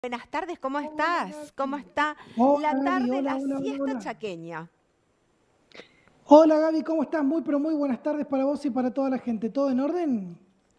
Buenas tardes, ¿cómo Hola estás? ¿Cómo Gaby. está Hola la Gaby, tarde, hola, la hola, hola, siesta hola. chaqueña? Hola Gaby, ¿cómo estás? Muy, pero muy buenas tardes para vos y para toda la gente. ¿Todo en orden?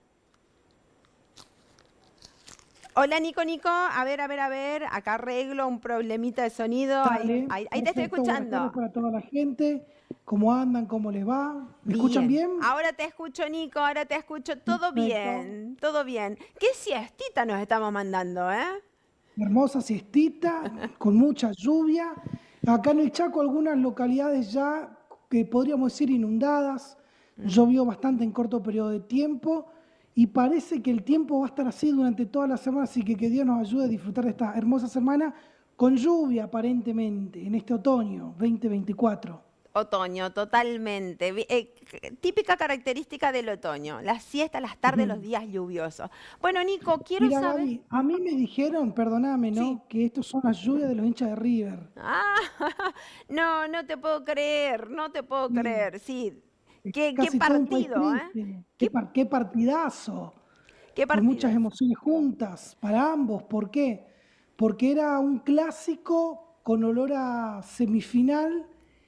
Hola, Nico, a ver, acá arreglo un problemita de sonido, ahí, Dale, ahí, ahí te estoy perfecto. Buenas tardes escuchando. para toda la gente. ¿Cómo andan? ¿Cómo les va? ¿Me escuchan Bien, bien? ahora te escucho, Nico, ahora te escucho, todo Perfecto. bien, todo bien. ¿Qué siestita nos estamos mandando, eh? Hermosa siestita, con mucha lluvia. Acá en el Chaco, algunas localidades ya que podríamos decir inundadas. Llovió bastante en corto periodo de tiempo y parece que el tiempo va a estar así durante toda la semana, así que Dios nos ayude a disfrutar de esta hermosa semana con lluvia aparentemente en este otoño 2024. Otoño, totalmente. Típica característica del otoño, la siesta, las tardes, los Ujú. días lluviosos. Bueno, Nico, quiero Mira, saber. Gaby, a mí me dijeron, perdóname, Sí. ¿no? Que estos son las lluvias de los hinchas de River. Ah, no, no te puedo creer, no te puedo Sí. creer. Sí, qué Casi todo un país partido, ¿eh? triste. ¿Qué, Qué partidazo, qué con muchas partidazo? emociones juntas para ambos. ¿Por qué? Porque era un clásico con olor a semifinal,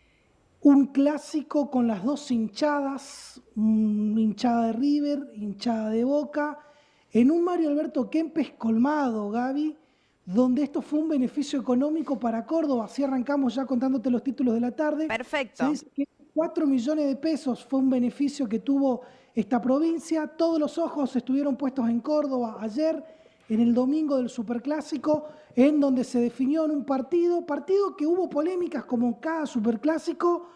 un clásico con las dos hinchadas, hinchada de River, hinchada de Boca, en un Mario Alberto Kempes colmado, Gaby, donde esto fue un beneficio económico para Córdoba. Así arrancamos ya contándote los títulos de la tarde. Se Perfecto. dice que 4 millones de pesos fue un beneficio que tuvo esta provincia. Todos los ojos estuvieron puestos en Córdoba ayer, en el domingo del Superclásico, en donde se definió en un partido que hubo polémicas como en cada Superclásico,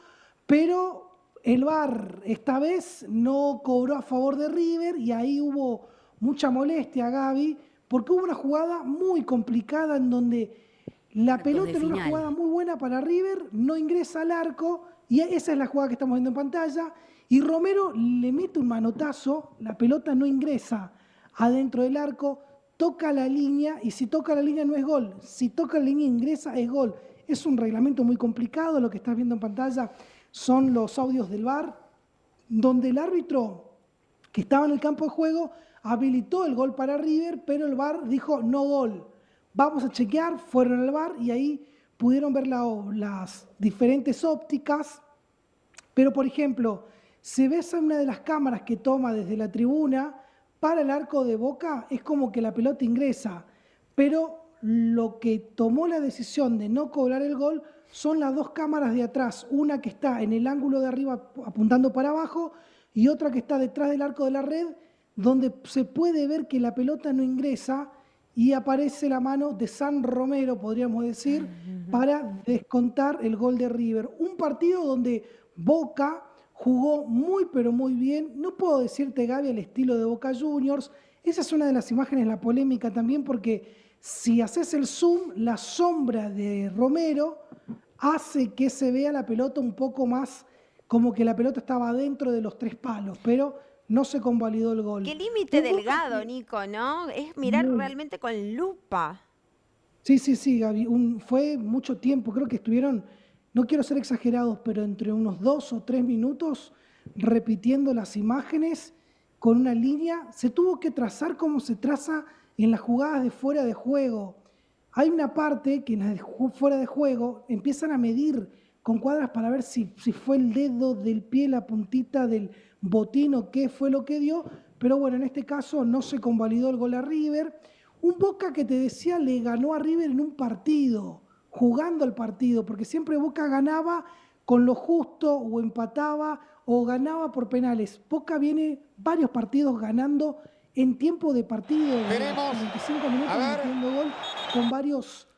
pero el VAR esta vez no cobró a favor de River y ahí hubo mucha molestia, Gaby, porque hubo una jugada muy complicada en donde la Cuartos de pelota en una final. jugada muy buena para River no ingresa al arco y esa es la jugada que estamos viendo en pantalla y Romero le mete un manotazo, la pelota no ingresa adentro del arco, toca la línea y si toca la línea no es gol, si toca la línea e ingresa es gol. Es un reglamento muy complicado, lo que estás viendo en pantalla son los audios del VAR, donde el árbitro que estaba en el campo de juego habilitó el gol para River, pero el VAR dijo no gol. Vamos a chequear, fueron al VAR y ahí pudieron ver las diferentes ópticas, pero por ejemplo, si ves a una de las cámaras que toma desde la tribuna para el arco de Boca, es como que la pelota ingresa, pero lo que tomó la decisión de no cobrar el gol son las dos cámaras de atrás, una que está en el ángulo de arriba apuntando para abajo y otra que está detrás del arco de la red, donde se puede ver que la pelota no ingresa y aparece la mano de San Romero, podríamos decir, para descontar el gol de River. Un partido donde Boca jugó muy pero muy bien. No puedo decirte, Gaby, el estilo de Boca Juniors. Esa es una de las imágenes, la polémica también, porque si haces el zoom, la sombra de Romero hace que se vea la pelota un poco más como que la pelota estaba dentro de los tres palos, pero no se convalidó el Qué gol. límite Un Boca delgado, que Nico, ¿no? Es mirar muy, realmente con lupa. sí, sí, sí, Gaby. Fue mucho tiempo, creo que estuvieron, no quiero ser exagerados, pero entre unos 2 o 3 minutos repitiendo las imágenes con una línea. Se tuvo que trazar como se traza en las jugadas de fuera de juego. Hay una parte que en las de fuera de juego empiezan a medir con cuadras para ver si fue el dedo del pie, la puntita del botín o qué fue lo que dio. Pero bueno, en este caso no se convalidó el gol a River. Un Boca que te decía le ganó a River en un partido, jugando al partido, porque siempre Boca ganaba con lo justo o empataba o ganaba por penales. Boca viene varios partidos ganando en tiempo de partido, de Veremos. 45 A minutos ver. metiendo gol con varios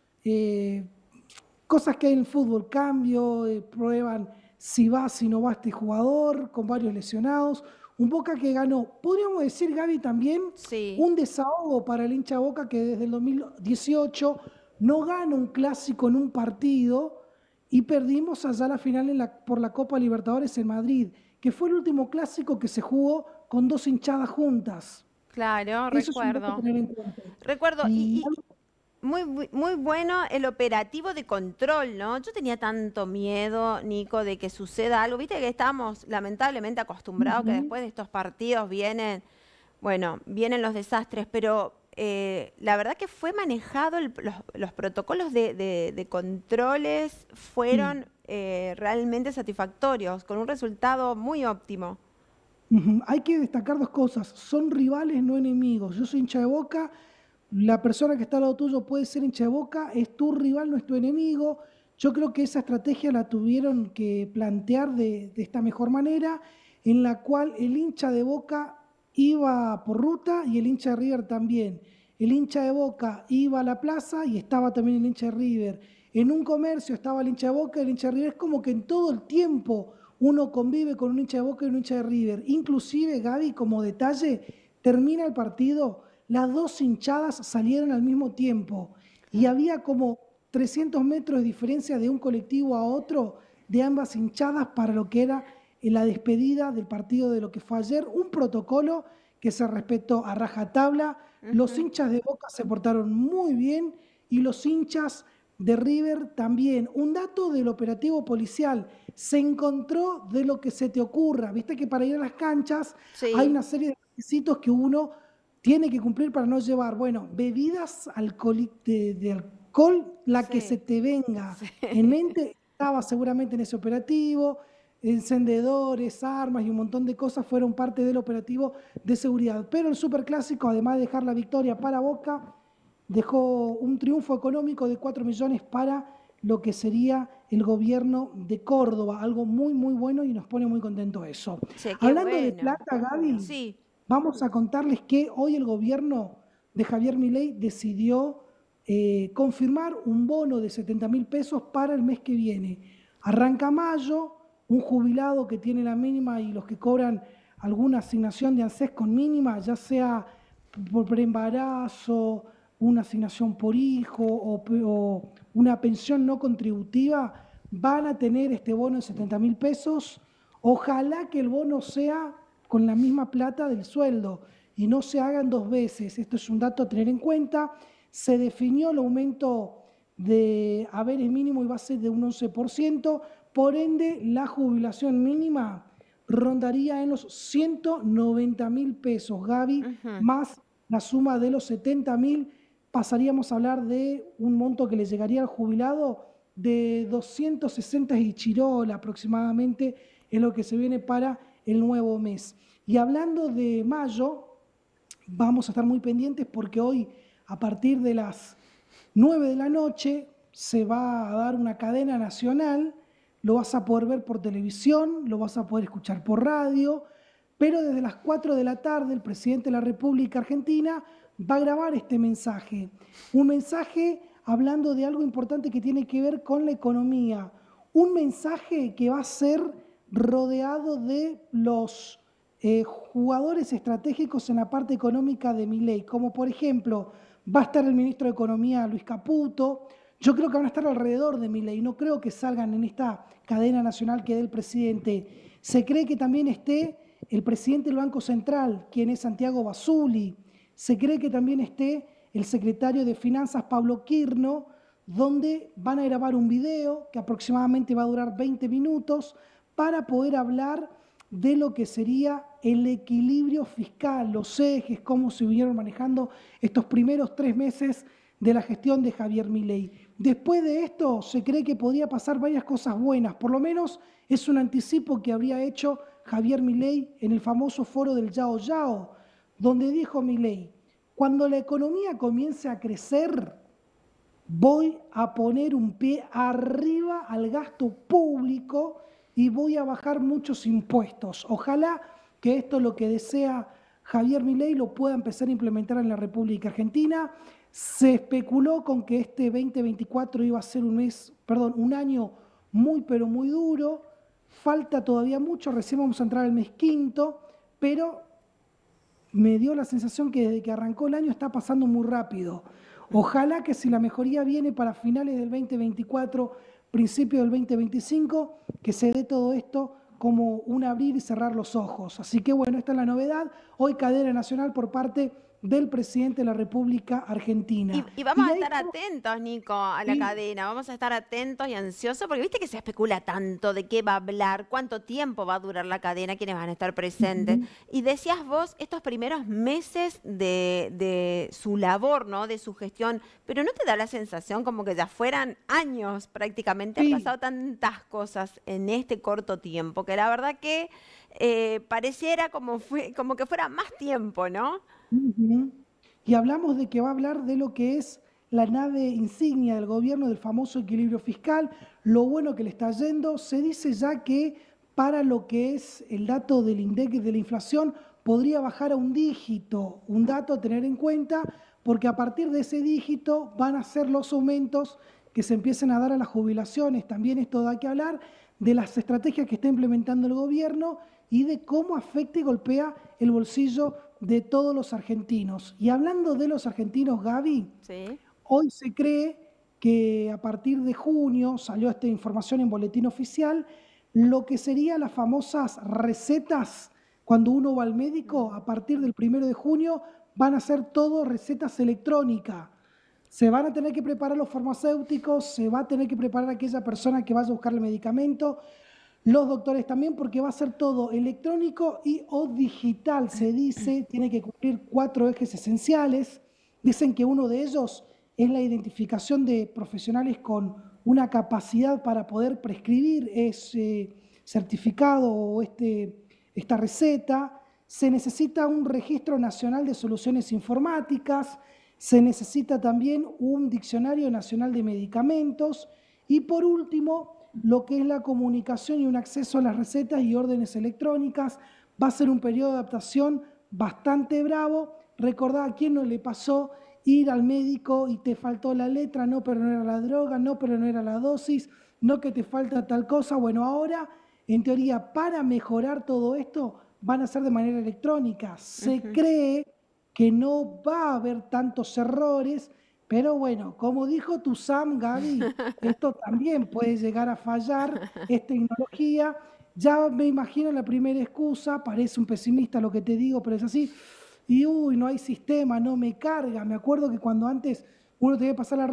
cosas que hay en el fútbol, cambio, prueban si va, si no va este jugador, con varios lesionados. Un Boca que ganó, podríamos decir, Gaby, también Sí. un desahogo para el hincha Boca que desde el 2018 no gana un clásico en un partido y perdimos allá la final por la Copa Libertadores en Madrid, que fue el último clásico que se jugó con dos hinchadas juntas. Claro, Eso es un poco a recuerdo. tener en cuenta. Recuerdo, Y muy bueno el operativo de control, ¿no? Yo tenía tanto miedo, Nico, de que suceda algo. Viste que estamos lamentablemente acostumbrados que ujú, después de estos partidos vienen, bueno, vienen los desastres, pero la verdad que fue manejado, los protocolos de controles fueron realmente satisfactorios, con un resultado muy óptimo. Hay que destacar dos cosas, son rivales, no enemigos. Yo soy hincha de Boca, la persona que está al lado tuyo puede ser hincha de Boca, es tu rival, no es tu enemigo. Yo creo que esa estrategia la tuvieron que plantear de esta mejor manera, en la cual el hincha de Boca iba por ruta y el hincha de River también. El hincha de Boca iba a la plaza y estaba también el hincha de River. En un comercio estaba el hincha de Boca y el hincha de River. Es como que en todo el tiempo uno convive con un hincha de Boca y un hincha de River. Inclusive, Gaby, como detalle, termina el partido, las dos hinchadas salieron al mismo tiempo y había como 300 metros de diferencia de un colectivo a otro de ambas hinchadas para lo que era la despedida del partido de lo que fue ayer. Un protocolo que se respetó a rajatabla. Los hinchas de Boca se portaron muy bien y los hinchas de River también. Un dato del operativo policial, se encontró de lo que se te ocurra. Viste que para ir a las canchas hay Sí. una serie de requisitos que uno tiene que cumplir para no llevar, bueno, bebidas de alcohol, la que se Sí, te venga sí. en mente, estaba seguramente en ese operativo, encendedores, armas y un montón de cosas fueron parte del operativo de seguridad. Pero el Superclásico, además de dejar la victoria para Boca, dejó un triunfo económico de 4 millones para lo que sería el gobierno de Córdoba, algo muy, muy bueno y nos pone muy contento eso. Che, qué Hablando de bueno. plata, Gaby, Sí. vamos a contarles que hoy el gobierno de Javier Milei decidió confirmar un bono de 70.000 pesos para el mes que viene. Arranca mayo, un jubilado que tiene la mínima y los que cobran alguna asignación de ANSES con mínima, ya sea por preembarazo, una asignación por hijo o una pensión no contributiva, van a tener este bono de 70.000 pesos. Ojalá que el bono sea con la misma plata del sueldo y no se hagan dos veces. Esto es un dato a tener en cuenta. Se definió el aumento de haberes mínimo y base de un 11%, por ende la jubilación mínima rondaría en los 190.000 pesos, Gaby, más la suma de los 70.000, pasaríamos a hablar de un monto que le llegaría al jubilado de 260 y chirola aproximadamente, es lo que se viene para el nuevo mes. Y hablando de mayo, vamos a estar muy pendientes porque hoy, a partir de las 9 de la noche, se va a dar una cadena nacional, lo vas a poder ver por televisión, lo vas a poder escuchar por radio, pero desde las 4 de la tarde el presidente de la República Argentina va a grabar este mensaje. Un mensaje hablando de algo importante que tiene que ver con la economía. Un mensaje que va a ser rodeado de los jugadores estratégicos en la parte económica de Milei, como por ejemplo va a estar el ministro de Economía Luis Caputo. Yo creo que van a estar alrededor de Milei, no creo que salgan en esta cadena nacional que dé el presidente. Se cree que también esté el presidente del Banco Central, quien es Santiago Basuli. Se cree que también esté el secretario de Finanzas, Pablo Quirno, donde van a grabar un video que aproximadamente va a durar 20 minutos para poder hablar de lo que sería el equilibrio fiscal, los ejes, cómo se vinieron manejando estos primeros 3 meses de la gestión de Javier Milei. Después de esto se cree que podría pasar varias cosas buenas, por lo menos es un anticipo que habría hecho Javier Milei en el famoso foro del Yao Yao, donde dijo Milei: cuando la economía comience a crecer, voy a poner un pie arriba al gasto público y voy a bajar muchos impuestos. Ojalá que esto es lo que desea Javier Milei, lo pueda empezar a implementar en la República Argentina. Se especuló con que este 2024 iba a ser un año muy pero muy duro. Falta todavía mucho, recién vamos a entrar al mes quinto, pero me dio la sensación que desde que arrancó el año está pasando muy rápido. Ojalá que si la mejoría viene para finales del 2024, principio del 2025, que se dé todo esto como un abrir y cerrar los ojos. Así que bueno, esta es la novedad. Hoy cadena nacional por parte del presidente de la República Argentina. Y vamos Y a ahí estar atentos, Nico, a la sí, cadena. Vamos a estar atentos y ansiosos, porque viste que se especula tanto de qué va a hablar, cuánto tiempo va a durar la cadena, quiénes van a estar presentes. ujú, Y decías vos, estos primeros meses de su labor, ¿no? De su gestión, pero ¿no te da la sensación como que ya fueran años prácticamente? Han sí. pasado tantas cosas en este corto tiempo, que la verdad que pareciera como que fuera más tiempo, ¿no? Ujú. Y hablamos de que va a hablar de lo que es la nave insignia del gobierno, del famoso equilibrio fiscal, lo bueno que le está yendo. Se dice ya que para lo que es el dato del INDEC de la inflación podría bajar a un dígito, un dato a tener en cuenta, porque a partir de ese dígito van a ser los aumentos que se empiecen a dar a las jubilaciones. También esto da que hablar de las estrategias que está implementando el gobierno y de cómo afecta y golpea el bolsillo de todos los argentinos. Y hablando de los argentinos, Gaby, Sí. hoy se cree que a partir de junio, salió esta información en boletín oficial, lo que serían las famosas recetas, cuando uno va al médico, a partir del 1 de junio van a ser todo recetas electrónicas. Se van a tener que preparar los farmacéuticos, se va a tener que preparar aquella persona que vaya a buscar el medicamento, los doctores también, porque va a ser todo electrónico y o digital, se dice, tiene que cumplir 4 ejes esenciales. Dicen que uno de ellos es la identificación de profesionales con una capacidad para poder prescribir ese certificado o esta receta. Se necesita un registro nacional de soluciones informáticas, se necesita también un diccionario nacional de medicamentos y por último, lo que es la comunicación y un acceso a las recetas y órdenes electrónicas. Va a ser un periodo de adaptación bastante bravo. Recordá a quién no le pasó ir al médico y te faltó la letra, no, pero no era la droga, no, pero no era la dosis, no que te falta tal cosa. Bueno, ahora, en teoría, para mejorar todo esto, van a ser de manera electrónica. Se Ujú. cree que no va a haber tantos errores, pero bueno, como dijo tu Sam, Gaby, esto también puede llegar a fallar, es tecnología. Ya me imagino la primera excusa, parece un pesimista lo que te digo, pero es así. Y uy, no hay sistema, no me carga. Me acuerdo que cuando antes uno tenía que pasar la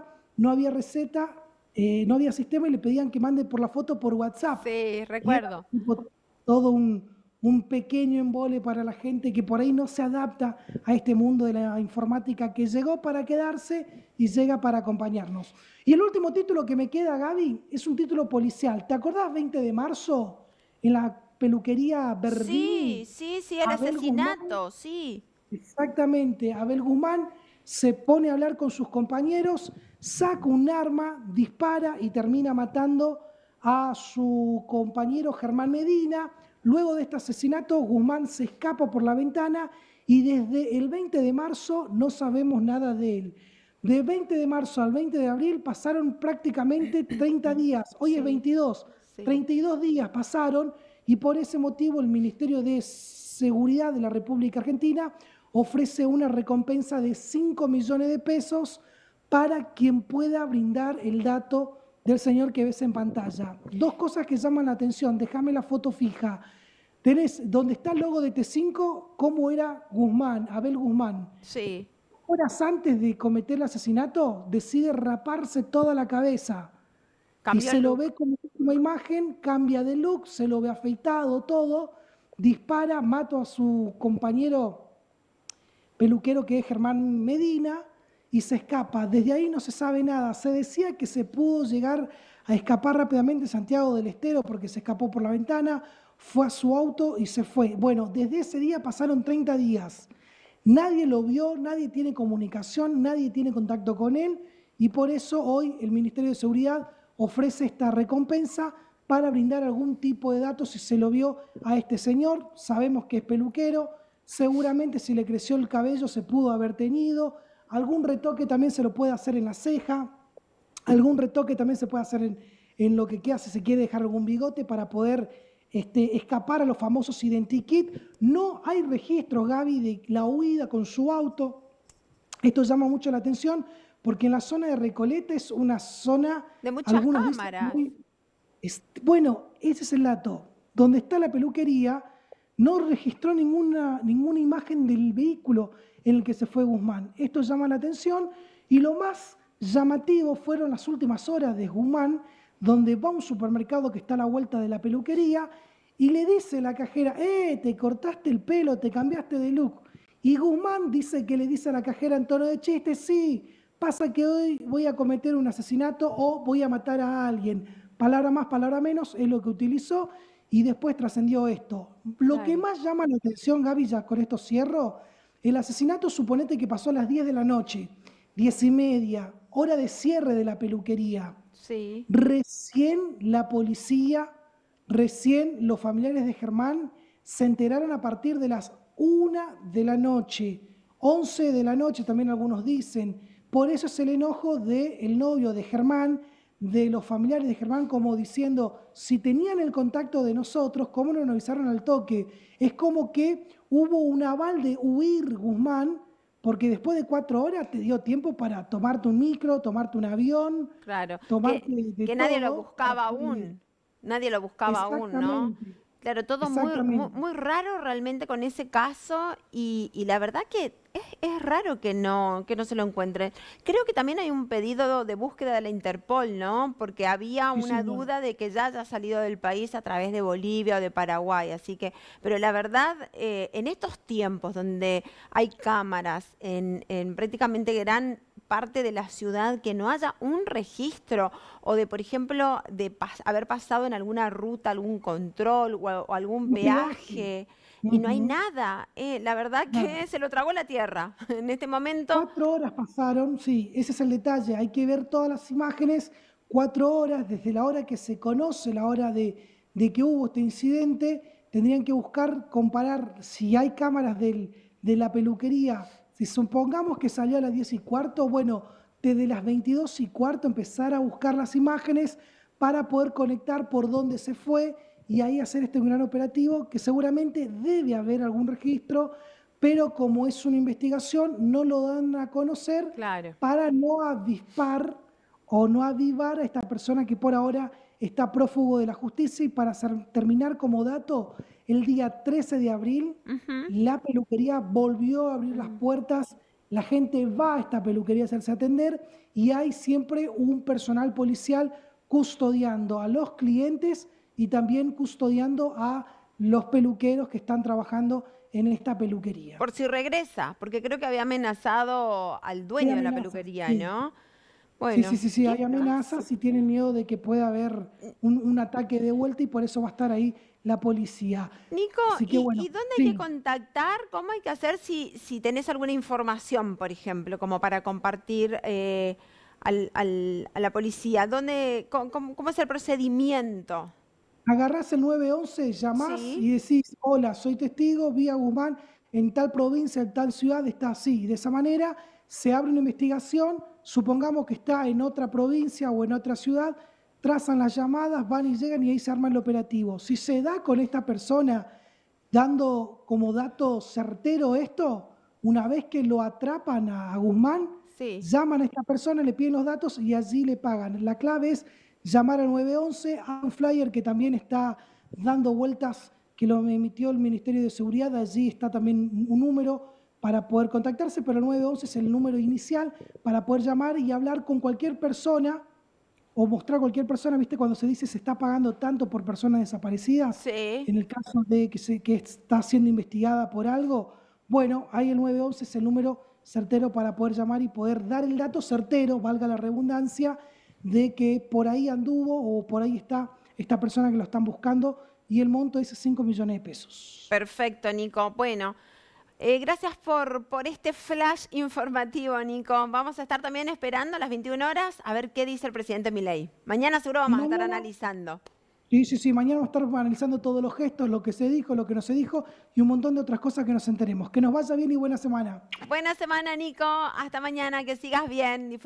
receta, no había sistema y le pedían que mande por la foto por WhatsApp. Sí, Y era recuerdo. tipo todo un pequeño embole para la gente que por ahí no se adapta a este mundo de la informática que llegó para quedarse y llega para acompañarnos. Y el último título que me queda, Gaby, es un título policial. ¿Te acordás 20 de marzo en la peluquería Sí, Berdini? sí, sí, el Abel Guzmán, asesinato, sí. exactamente, Abel Guzmán se pone a hablar con sus compañeros, saca un arma, dispara y termina matando a su compañero Germán Medina. Luego de este asesinato, Guzmán se escapa por la ventana y desde el 20 de marzo no sabemos nada de él. De 20 de marzo al 20 de abril pasaron prácticamente 30 días. Hoy es Sí, 22. sí. 32 días pasaron y por ese motivo el Ministerio de Seguridad de la República Argentina ofrece una recompensa de 5 millones de pesos para quien pueda brindar el dato del señor que ves en pantalla. Dos cosas que llaman la atención, déjame la foto fija. Tenés donde está el logo de T5, cómo era Guzmán, Abel Guzmán. Sí. Horas antes de cometer el asesinato, decide raparse toda la cabeza y Cambió se el lo look. ve como última imagen, cambia de look, se lo ve afeitado, todo, dispara, mata a su compañero peluquero que es Germán Medina y se escapa. Desde ahí no se sabe nada. Se decía que se pudo llegar a escapar rápidamente Santiago del Estero porque se escapó por la ventana, fue a su auto y se fue. Bueno, desde ese día pasaron 30 días. Nadie lo vio, nadie tiene comunicación, nadie tiene contacto con él y por eso hoy el Ministerio de Seguridad ofrece esta recompensa para brindar algún tipo de datos si se lo vio a este señor. Sabemos que es peluquero, seguramente si le creció el cabello se pudo haber tenido, algún retoque también se lo puede hacer en la ceja, algún retoque también se puede hacer en lo que queda si se quiere dejar algún bigote para poder escapar a los famosos identikit. No hay registro, Gaby, de la huida con su auto. Esto llama mucho la atención porque en la zona de Recoleta es una zona, De muchas algunos dicen cámaras. muy... bueno, ese es el dato. Donde está la peluquería, no registró ninguna imagen del vehículo. en el que se fue Guzmán. Esto llama la atención y lo más llamativo fueron las últimas horas de Guzmán, donde va a un supermercado que está a la vuelta de la peluquería y le dice la cajera, te cortaste el pelo, te cambiaste de look. Y Guzmán dice que le dice a la cajera en tono de chiste, sí, pasa que hoy voy a cometer un asesinato o voy a matar a alguien. Palabra más, palabra menos, es lo que utilizó y después trascendió esto. Lo que más llama la atención, Gaby, ya con esto cierro, el asesinato suponete que pasó a las 10 de la noche, 10:30, hora de cierre de la peluquería. Sí. Recién la policía, recién los familiares de Germán se enteraron a partir de las 1 de la noche, 11 de la noche también algunos dicen. Por eso es el enojo del novio de Germán, de los familiares de Germán, como diciendo, si tenían el contacto de nosotros, ¿cómo no nos avisaron al toque? Es como que hubo un aval de huir Guzmán, porque después de 4 horas te dio tiempo para tomarte un micro, tomarte un avión, Claro, tomarte de que nadie lo todo buscaba para poder ir. aún, nadie lo buscaba aún, ¿no? Exactamente, Claro, todo muy, muy, exactamente. muy raro realmente con ese caso y la verdad que es raro que no se lo encuentre. Creo que también hay un pedido de búsqueda de la Interpol, ¿no? Porque había Sí, una señor. duda de que ya haya salido del país a través de Bolivia o de Paraguay, así que, pero la verdad, en estos tiempos donde hay cámaras en prácticamente gran parte de la ciudad, que no haya un registro o de, por ejemplo, de haber pasado en alguna ruta, algún control o algún Un peaje. peaje y no hay Ujú, nada. La verdad nada. que se lo tragó la tierra. En este momento, 4 horas pasaron, sí, ese es el detalle. Hay que ver todas las imágenes, 4 horas, desde la hora que se conoce, la hora de que hubo este incidente, tendrían que buscar, comparar si hay cámaras de la peluquería. Si supongamos que salió a las 10:15, bueno, desde las 22:15 empezar a buscar las imágenes para poder conectar por dónde se fue y ahí hacer este gran operativo que seguramente debe haber algún registro, pero como es una investigación, no lo dan a conocer claro. para no avispar o no avivar a esta persona que por ahora está prófugo de la justicia. Y para terminar como dato, el día 13 de abril, Ujú. la peluquería volvió a abrir las puertas, la gente va a esta peluquería a hacerse atender y hay siempre un personal policial custodiando a los clientes y también custodiando a los peluqueros que están trabajando en esta peluquería. Por si regresa, porque creo que había amenazado al Hay dueño de la amenazas, peluquería, sí. ¿no? Sí, sí, Bueno, sí, sí, ¿qué hay pasa? amenazas y tienen miedo de que pueda haber un ataque de vuelta y por eso va a estar ahí la policía. Nico, Así que bueno, y dónde hay que sí, contactar? ¿Cómo hay que hacer si tenés alguna información, por ejemplo, como para compartir a la policía? ¿Cómo es el procedimiento? agarrás el 911, llamás Sí. y decís, hola, soy testigo, vi a Guzmán en tal provincia, en tal ciudad, está así. De esa manera se abre una investigación, supongamos que está en otra provincia o en otra ciudad, trazan las llamadas, van y llegan y ahí se arma el operativo. Si se da con esta persona dando como dato certero esto, una vez que lo atrapan a Guzmán, Sí. llaman a esta persona, le piden los datos y allí le pagan. La clave es llamar al 911, a un flyer que también está dando vueltas, que lo emitió el Ministerio de Seguridad, allí está también un número para poder contactarse, pero el 911 es el número inicial para poder llamar y hablar con cualquier persona o mostrar a cualquier persona, ¿viste? Cuando se dice se está pagando tanto por personas desaparecidas, Sí. en el caso de que está siendo investigada por algo, bueno, ahí el 911 es el número certero para poder llamar y poder dar el dato certero, valga la redundancia, de que por ahí anduvo o por ahí está esta persona que lo están buscando y el monto es 5 millones de pesos. Perfecto, Nico. Bueno, gracias por este flash informativo, Nico. Vamos a estar también esperando a las 21 horas a ver qué dice el presidente Milei. Mañana seguro Y vamos a estar mañana, analizando. sí, sí, sí, mañana vamos a estar analizando todos los gestos, lo que se dijo, lo que no se dijo y un montón de otras cosas que nos enteremos. Que nos vaya bien y buena semana. Buena semana, Nico. Hasta mañana. Que sigas bien.